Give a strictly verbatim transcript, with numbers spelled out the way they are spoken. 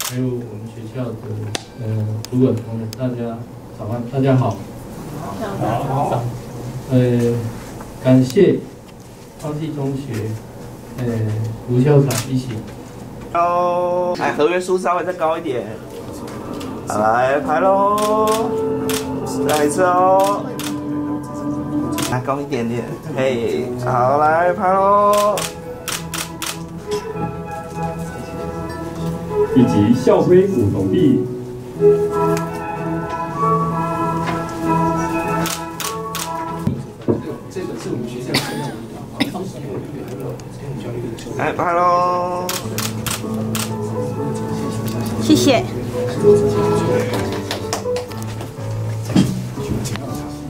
还有我们学校的呃主管同仁，大家早安，大家好。好。呃，感谢方济中学呃卢校长一起。 哦，来合约书稍微再高一点。好，来排喽，再来一次哦。来高一点点，嘿，好，来排喽。 以及校徽梧桐地。 这个是我们学校的。 来，拍喽！ 谢谢。